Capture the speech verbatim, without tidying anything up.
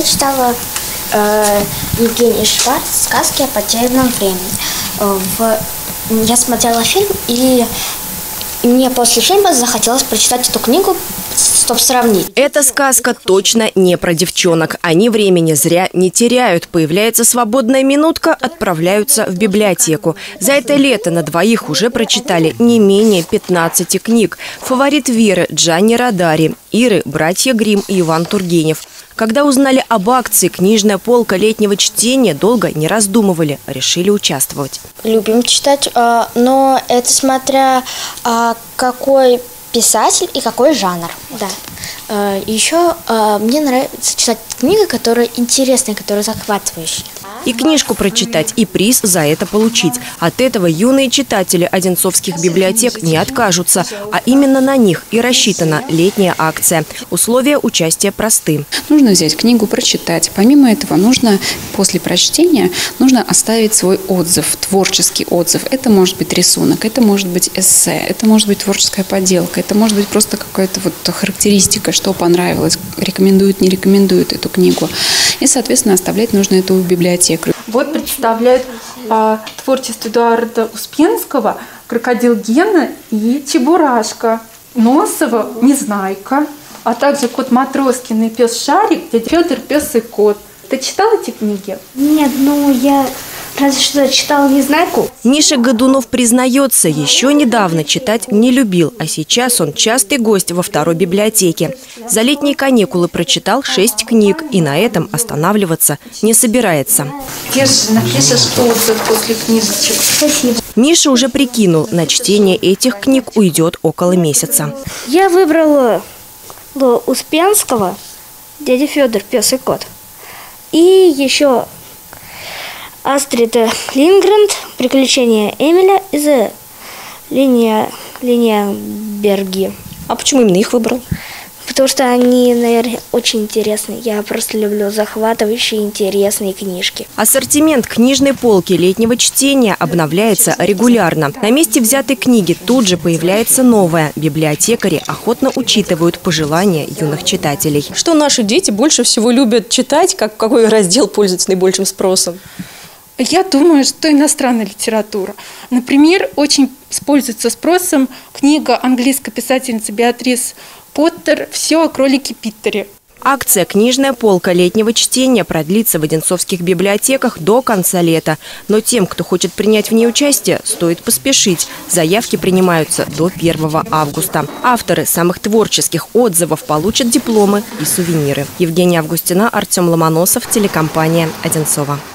читала э, Евгений Шварц «Сказки о потерянном времени». Э, в, я смотрела фильм, и, и мне после фильма захотелось прочитать эту книгу, чтобы сравнить. Эта сказка точно не про девчонок. Они времени зря не теряют. Появляется свободная минутка, отправляются в библиотеку. За это лето на двоих уже прочитали не менее пятнадцати книг. Фаворит Веры – Джанни Родари, Иры – братья Гримм и Иван Тургенев. Когда узнали об акции «Книжная полка летнего чтения», долго не раздумывали, решили участвовать. Любим читать, но это смотря какой писатель и какой жанр. Да. Еще мне нравится читать книги, которые интересные, которые захватывающие. И книжку прочитать, и приз за это получить. От этого юные читатели одинцовских библиотек не откажутся. А именно на них и рассчитана летняя акция. Условия участия просты. Нужно взять книгу, прочитать. Помимо этого, нужно после прочтения нужно оставить свой отзыв, творческий отзыв. Это может быть рисунок, это может быть эссе, это может быть творческая поделка, это может быть просто какая-то вот характеристика, что понравилось, рекомендуют, не рекомендуют эту книгу. И, соответственно, оставлять нужно это в библиотеке. Вот представляют а, творчество Эдуарда Успенского «Крокодил Гена» и «Чебурашка», Носова «Незнайка», а также «Кот Матроскин» и «Пес Шарик», «Дядя Федор, пес и кот». Ты читал эти книги? Нет, ну я разве что читала «Незнайку». Миша Годунов признается, еще недавно читать не любил, а сейчас он частый гость во второй библиотеке. За летние каникулы прочитал шесть книг и на этом останавливаться не собирается. Держи, напишешь отзыв после книжечек. Спасибо. Миша уже прикинул, на чтение этих книг уйдет около месяца. Я выбрала Успенского «Дядя Федор, пес и кот». И еще Астрид Лингрен «Приключения Эмиля» из Линия, Линия Берги. А почему именно их выбрал? Потому что они, наверное, очень интересные. Я просто люблю захватывающие, интересные книжки. Ассортимент книжной полки летнего чтения обновляется регулярно. На месте взятой книги тут же появляется новая. Библиотекари охотно учитывают пожелания юных читателей. Что наши дети больше всего любят читать? Как, какой раздел пользуется наибольшим спросом? Я думаю, что иностранная литература. Например, очень пользуется спросом книга английской писательницы Беатрис Поттер «Все о кролике Питере». Акция «Книжная полка летнего чтения» продлится в одинцовских библиотеках до конца лета. Но тем, кто хочет принять в ней участие, стоит поспешить. Заявки принимаются до первого августа. Авторы самых творческих отзывов получат дипломы и сувениры. Евгения Августина, Артем Ломоносов, телекомпания «Одинцово».